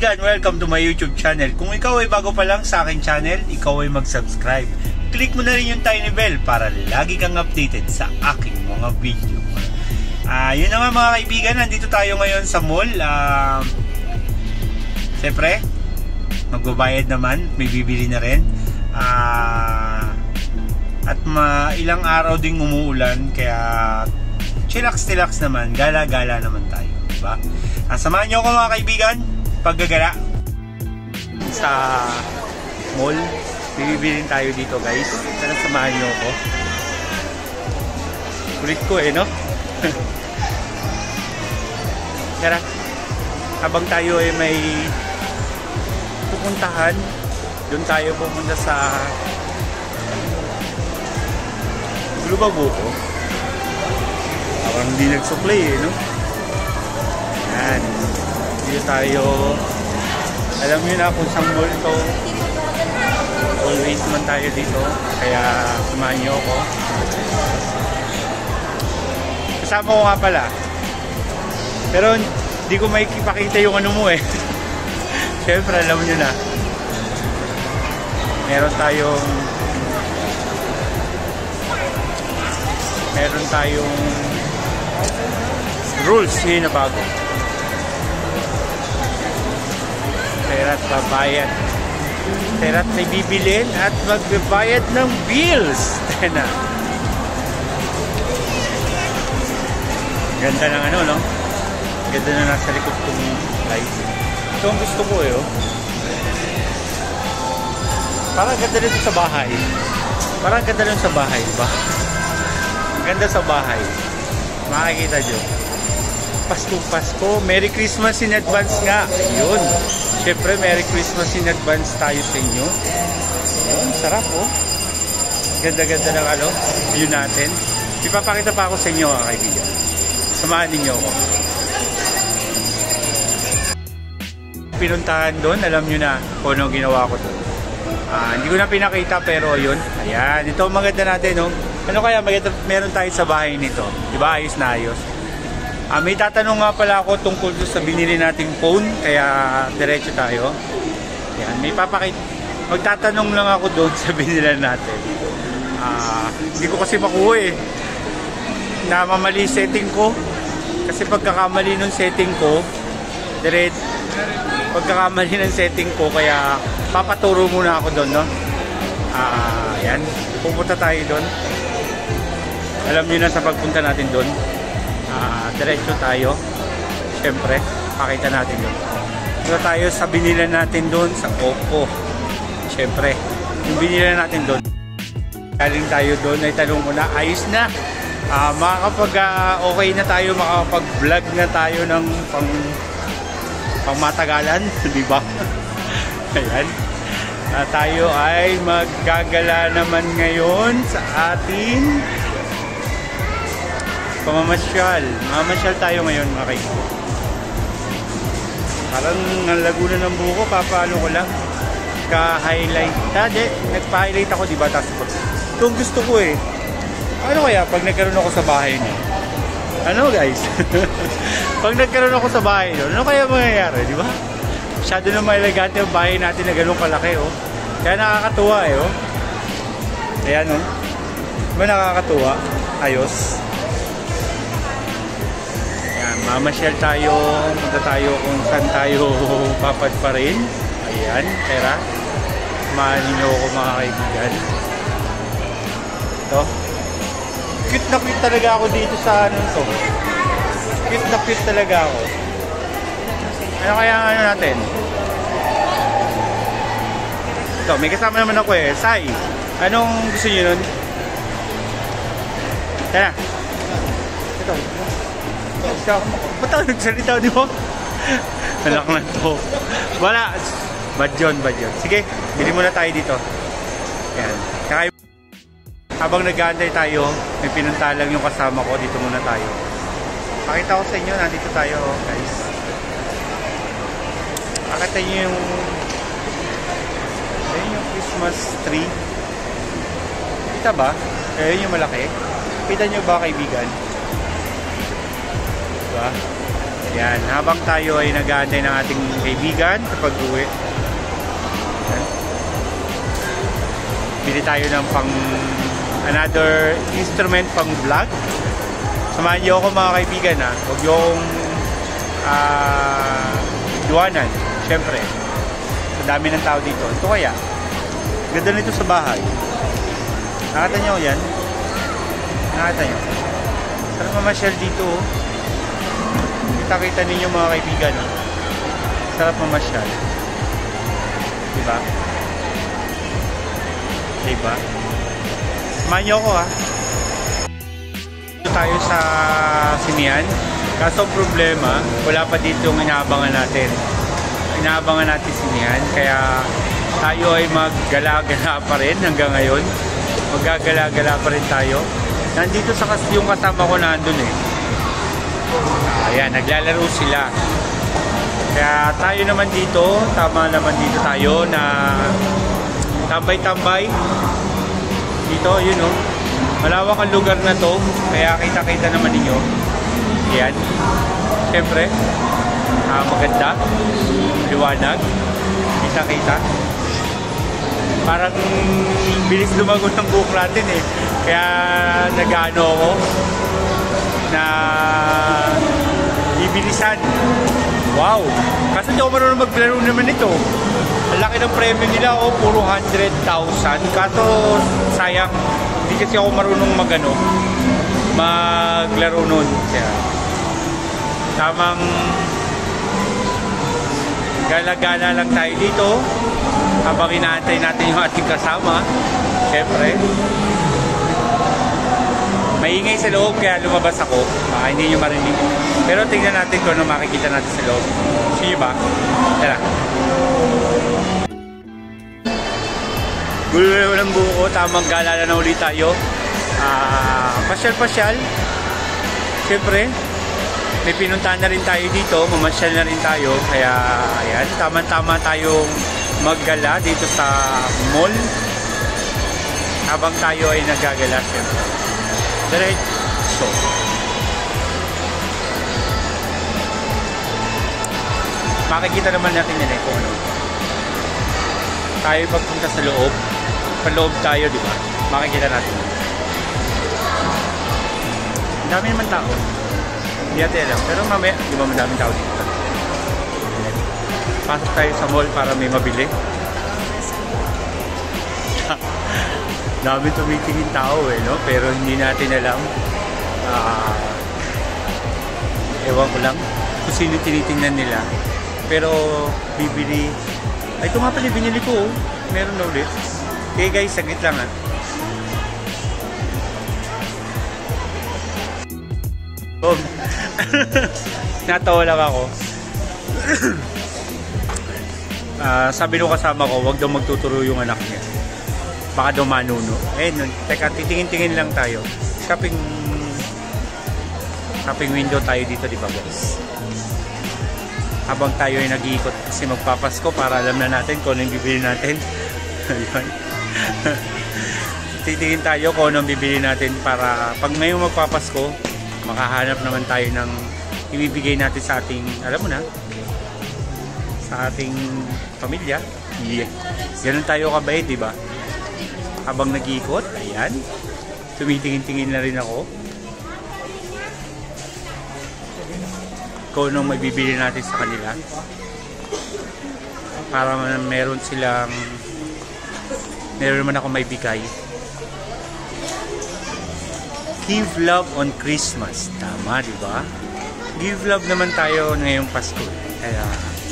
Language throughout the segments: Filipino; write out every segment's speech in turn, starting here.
kaibigan, welcome to my YouTube channel. Kung ikaw ay bago pa lang sa aking channel, ikaw ay mag-subscribe. Click mo na rin yung tiny bell para lagi kang updated sa aking mga video. Yun na nga mga kaibigan, nandito tayo ngayon sa mall. Siyempre, magbabayad naman, may bibili na rin. At ilang araw ding umuulan, kaya chillax naman, gala-gala naman tayo, diba? Samahan nyo ako mga kaibigan, paggagala sa mall. Bibilin tayo dito guys. Tara, samahan nyo ako. Kulit ko no? Tara, habang tayo ay may pupuntahan, doon tayo pupunta sa Lubabuko. Parang hindi nagsupply no? Yan. Dito tayo. Alam nyo na kung saan mall ito. Always man tayo dito. Kaya samahan nyo ako. Kasama ko nga pala. Pero hindi ko makikipakita yung ano mo Siyempre alam nyo na. Meron tayong rules na bago. Pera't babayad. Pera't may bibilin at magbabayad ng bills. Na. Ganda ng no? Ganda na nasa likod kong guys. Ito ang gusto ko Parang ganda rin sa bahay. Parang ganda rin sa bahay, diba? Ganda sa bahay. Makikita nyo. Pasko. Merry Christmas in advance nga. Yun. Siyempre, Merry Christmas in advance tayo sa inyo. Yun, sarap Ganda-ganda ng view natin. Ipapakita pa ako sa inyo mga kaibigan. Samahan ninyo ako. Pinuntahan doon, alam nyo na kung ano ginawa ko doon. Hindi ko na pinakita pero yun. Ayan, ito ang maganda natin Ano kaya maganda meron tayo sa bahay nito? Diba? Ayos na ayos. May tatanong nga pala ako tungkol sa binili nating phone, kaya diretso tayo. Ayan, may magtatanong lang ako doon sa binili natin. Hindi ko kasi makuha namamali setting ko. Kasi pagkakamali ng setting ko, pagkakamali ng setting ko, kaya papaturo muna ako doon, ayan, pupunta tayo doon. Alam niyo na sa pagpunta natin doon, diretso tayo. Siyempre, pakita natin doon. Punta tayo sa binila natin doon sa Oppo. Siyempre, yung binila natin doon. Galing tayo doon, ay tanong ko na, ayos na. Okay na tayo, makakapag-vlog na tayo ng pangmatagalan, di ba? Ayan. Tayo ay maggagala naman ngayon sa ating pamamasyal. Mamasyal tayo ngayon mga kaibigan. Parang nalagunan ng buko, papaano ko lang. Ka-highlight. Nagpa-highlight ako, di ba? Ito gusto ko Ano kaya pag nagkaroon ako sa bahay niyo? Ano guys? Pag nagkaroon ako sa bahay niyo, ano kaya mangyayari, di ba? Masyado na mailagante yung bahay natin na ganun kalaki Kaya nakakatuwa Ayan Diba nakakatuwa? Ayos. Ayan, mamasyal tayo. Punta tayo kung saan tayo papadpa rin. Ayan, tara. Samahan niyo ako mga kaibigan. Ito. Cute na cute talaga ako dito sa Cute na cute talaga ako. Ano kaya natin? Ito, may kasama naman ako Sai, anong gusto niyo nun? Tara. Ito. Ba't ako nagsalita, di ba? Malak na to. Wala. Bad yun. Sige, bili muna tayo dito. Ayan. Habang nag-aantay tayo, may pinunta lang yung kasama ko. Dito muna tayo. Pakita ko sa inyo, nandito tayo guys. Pakita nyo yung Christmas tree. Kita ba? Ayan yung malaki. Kita nyo ba kaibigan? Diba? Yan, habang tayo ay nag-aantay ng ating kaibigan kapag uwi. Yan. Bili tayo ng another instrument pang vlog. Samahan niyo ako mga kaibigan ha. Huwag yung iwanan. Siyempre, ang dami ng tao dito. Ito kaya, ganda nito sa bahay. Nakita niyo yan? Nakita niyo? Sarap mamasyal dito. Kita-kita ninyo mga kaibigan. Sarap mamasyal. Diba? Diba? Samahan niyo ako ha. Dito tayo sa sinihan. Kaso problema, wala pa dito yung inaabangan natin. Inaabangan natin sinihan. Kaya tayo ay maggala-gala pa rin hanggang ngayon. Maggagala-gala pa rin tayo. Nandito sa yung kasama ko nandun eh. Ayan, naglalaro sila. Kaya tayo naman dito, tama naman dito tayo na tambay-tambay. Dito, yun o. Malawak ang lugar na to. Kaya kita-kita naman ninyo. Ayan. Siyempre, maganda. Liwanag. Kita-kita. Parang bilis lumagot ng buhok natin eh. Kaya nag-ano ako na ibilisan. Wow! Kasi hindi ako marunong maglaro naman ito. Ang laki ng premyo nila, puro 100,000. Kaso sayang, hindi kasi ako marunong maglaro nun. Kaya tamang gala-gala lang tayo dito habang inaantay natin yung ating kasama. Siyempre, maingay sa loob kaya lumabas ako. Baka hindi nyo marinig. Pero tingnan natin kung ano makikita natin sa loob. Gusto nyo ba? Tara. Gulo ng buko. Tamang galala na ulit tayo. Pasyal-pasyal. Siyempre, may pinuntahan na rin tayo dito. Mamasyal na rin tayo. Kaya, ayan. Tama-tama tayong maggala dito sa mall. Habang tayo ay nagagala, siyempre. Diretso. Makikita naman natin yan kung ano. Tayo pagpunta sa loob. Paloob tayo, di ba? Makikita natin. Ang dami naman tao. Hindi natin alam. Pero mamaya, di ba madaming tao dito? Pasok tayo sa mall para may mabili. Dami tumitingin tao eh, no? Pero hindi natin alam. Ewan ko lang kung sino tinitingnan nila. Pero bibili. Ay, ito nga pala, binili ko. Meron na ulit. Okay guys, saglit lang ha. Natawa lang ako. Sabi nung kasama ko, wag daw magtuturo yung anak niya. Baka daw manuno. Teka, titingin-tingin lang tayo. Shopping window tayo dito, di ba guys? Habang tayo ay nag-iikot kasi magpapasko para alam na natin kung ano yung bibili natin. Titingin tayo kung ano yung bibili natin para pag ngayong magpapasko, makahanap naman tayo ng ibibigay natin sa ating, alam mo na, sa ating pamilya. Yeah. Ganun tayo kabait, di ba? Habang nag-iikot, ayan, tumitingin-tingin na rin ako kung anong mabibili natin sa kanila para meron naman ako may bigay. Give love on Christmas. Tama, di ba? Give love naman tayo ngayong Pasko. Kaya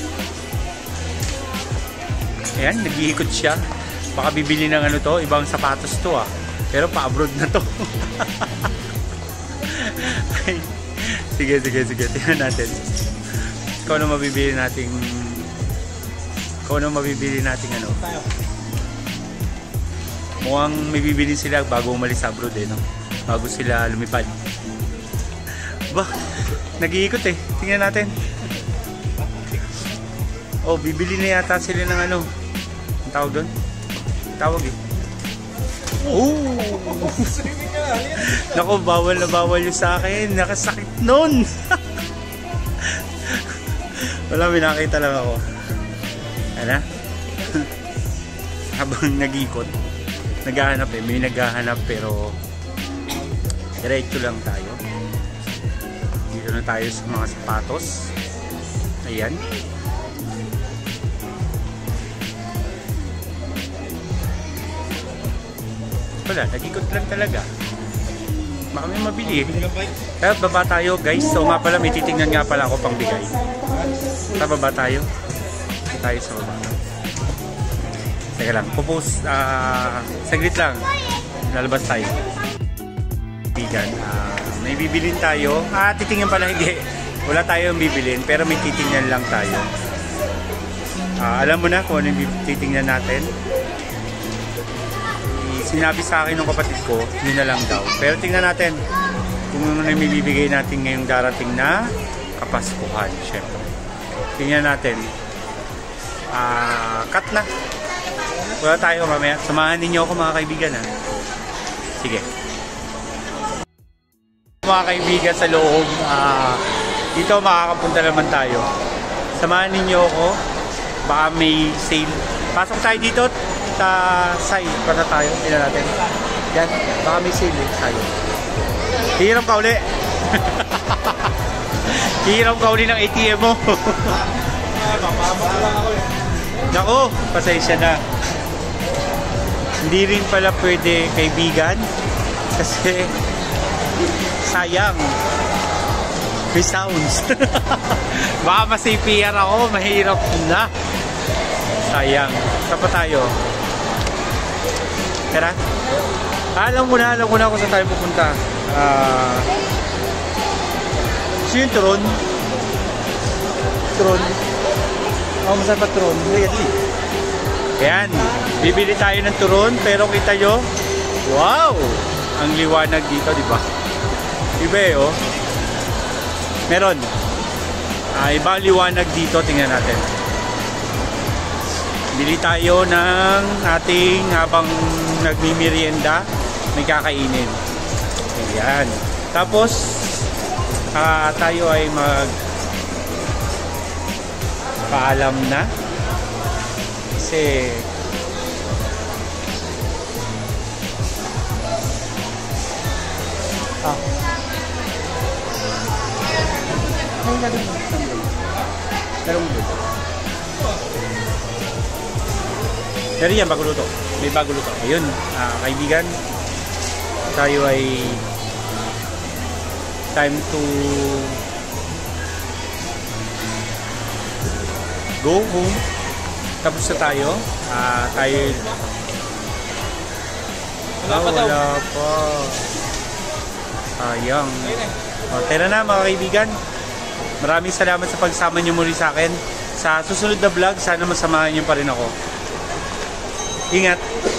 ayan, nag-iikot siya. Baka bibili ng ano to, ibang sapatos to ah. Pero pa-abroad na to. Sige. Tingnan natin. Kung ano mabibili nating ano. Mukhang may bibili sila bago umalis sa abroad eh, no? Bago sila lumipad. Ba, nag-iikot eh. Tingnan natin. Oh, bibili na yata sila ng ano. Ang tawag doon? Tawag eh. Oh! Naku, bawal na bawal yung sa akin. Nakasakit nun. Wala, binakita lang ako. Ano? Habang nag-ikot, naghahanap eh. May naghahanap pero diretso lang tayo. Dito na tayo sa mga sapatos. Ayan. Wala, nag-ikot lang talaga. Baka may mabili. Kaya baba tayo guys. So nga pala, may titingnan nga pala ako pang bigay. Sa baba tayo. Tayo sa baba. Teka lang, pupus, saglit lang. Lalabas tayo. Bigan, may bibilin tayo. Titingnan pala, hindi. Wala tayong bibilin, pero may titingnan lang tayo. Alam mo na kung ano yung titingnan natin. Sinabi sa akin ng kapatid ko, yun na lang daw. Pero tingnan natin kung ano na may bibigay natin ngayong darating na Kapaskuhan, syempre. Tingnan natin. Cut na. Wala tayo mamaya. Samahan ninyo ako mga kaibigan ha. Sige. Mga kaibigan sa loob, dito makakapunta naman tayo. Samahan ninyo ako. Baka may sale. Pasok tayo dito sa side. Para tayo. Tingnan natin. Yan. Baka may sale tayo. Hiram ka uli. Hiram ka uli ng ATM mo. Naku, pasensya na. Hindi rin pala pwede kaibigan kasi sayang. May sounds. Baka ma-CPR ako, mahirap na. Sayang. Saan pa tayo? Tara. Alam mo na kung saan tayo pupunta. So yung Tron. Masarap pa Tron. Ayan. Bibili tayo ng turon, pero kita nyo, wow! Ang liwanag dito, di ba? Iba eh, oh. Meron. Iba ang liwanag dito, tingnan natin. Bili tayo ng ating habang nagmimerienda, may kakainin. Ayan. Tapos, tayo ay paalam na. Kasi Pero yan, bago luto. May bago luto. Ayun, kaibigan, tayo ay time to go home. Tapos na tayo. Wala pa. Sayang. Tara na mga kaibigan. Maraming salamat sa pagsama niyo muli sa akin. Sa susunod na vlog, sana masamahan niyo pa rin ako. Ingat!